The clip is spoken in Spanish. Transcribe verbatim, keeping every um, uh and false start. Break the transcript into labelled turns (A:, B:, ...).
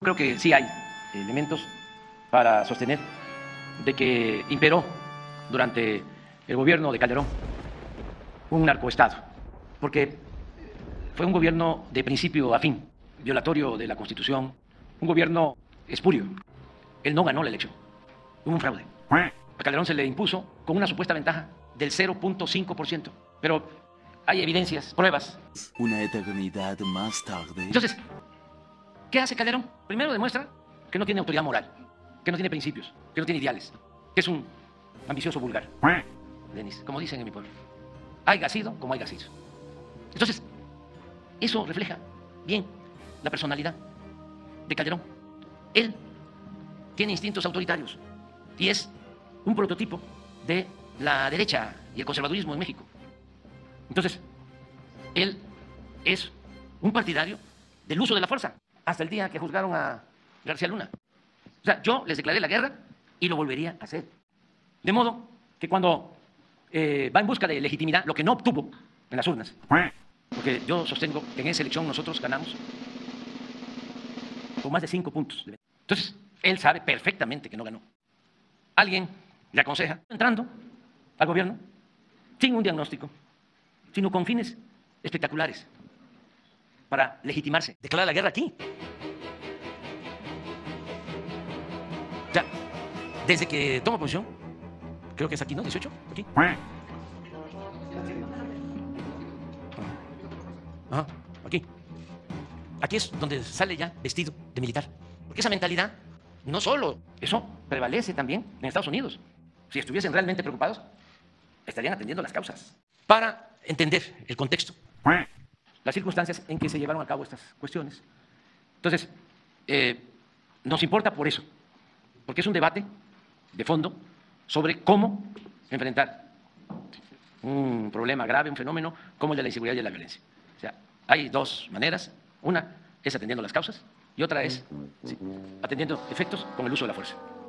A: Creo que sí hay elementos para sostener de que imperó durante el gobierno de Calderón un narcoestado, porque fue un gobierno de principio a fin, violatorio de la Constitución, un gobierno espurio. Él no ganó la elección, hubo un fraude. A Calderón se le impuso con una supuesta ventaja del cero punto cinco por ciento, pero hay evidencias, pruebas.
B: Una eternidad más tarde.
A: Entonces, ¿qué hace Calderón? Primero demuestra que no tiene autoridad moral, que no tiene principios, que no tiene ideales, que es un ambicioso vulgar. Denis, como dicen en mi pueblo, haya sido como haya sido. Entonces, eso refleja bien la personalidad de Calderón. Él tiene instintos autoritarios y es un prototipo de la derecha y el conservadurismo en México. Entonces, él es un partidario del uso de la fuerza, hasta el día que juzgaron a García Luna. O sea, yo les declaré la guerra y lo volvería a hacer. De modo que cuando eh, va en busca de legitimidad, lo que no obtuvo en las urnas, porque yo sostengo que en esa elección nosotros ganamos con más de cinco puntos. Entonces, él sabe perfectamente que no ganó. Alguien le aconseja, entrando al gobierno, sin un diagnóstico, sino con fines espectaculares, para legitimarse, declarar la guerra aquí. O sea, desde que tomo posición, creo que es aquí, ¿no? dieciocho, aquí. Ajá, aquí. Aquí es donde sale ya vestido de militar. Porque esa mentalidad, no solo, eso prevalece también en Estados Unidos. Si estuviesen realmente preocupados, estarían atendiendo las causas. Para entender el contexto, las circunstancias en que se llevaron a cabo estas cuestiones. Entonces, eh, nos importa por eso, porque es un debate de fondo sobre cómo enfrentar un problema grave, un fenómeno como el de la inseguridad y de la violencia. O sea, hay dos maneras. Una es atendiendo las causas y otra es sí, atendiendo efectos con el uso de la fuerza.